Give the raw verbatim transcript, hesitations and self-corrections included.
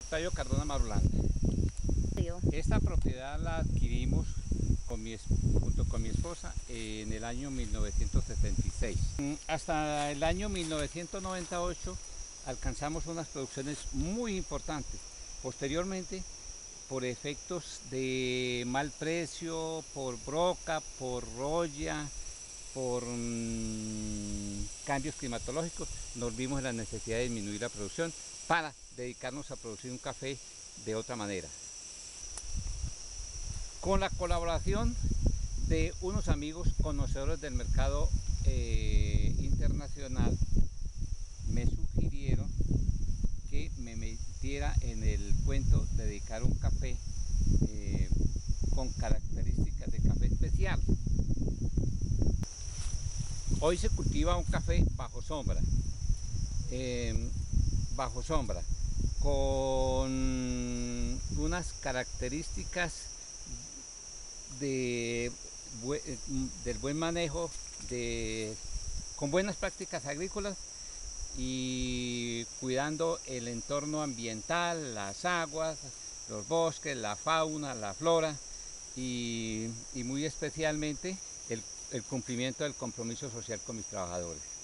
Octavio Cardona Marulanda. Esta propiedad la adquirimos con mi, junto con mi esposa en el año mil novecientos setenta y seis. Hasta el año mil novecientos noventa y ocho alcanzamos unas producciones muy importantes. Posteriormente, por efectos de mal precio, por broca, por roya, por mmm, cambios climatológicos, nos vimos en la necesidad de disminuir la producción para dedicarnos a producir un café de otra manera. Con la colaboración de unos amigos conocedores del mercado eh, internacional, me sugirieron que me metiera en el cuento de dedicar un café eh, con características de café especial. Hoy se cultiva un café bajo sombra, eh, bajo sombra, con unas características de, del buen manejo, de, con buenas prácticas agrícolas y cuidando el entorno ambiental, las aguas, los bosques, la fauna, la flora y, y muy especialmente el, el cumplimiento del compromiso social con mis trabajadores.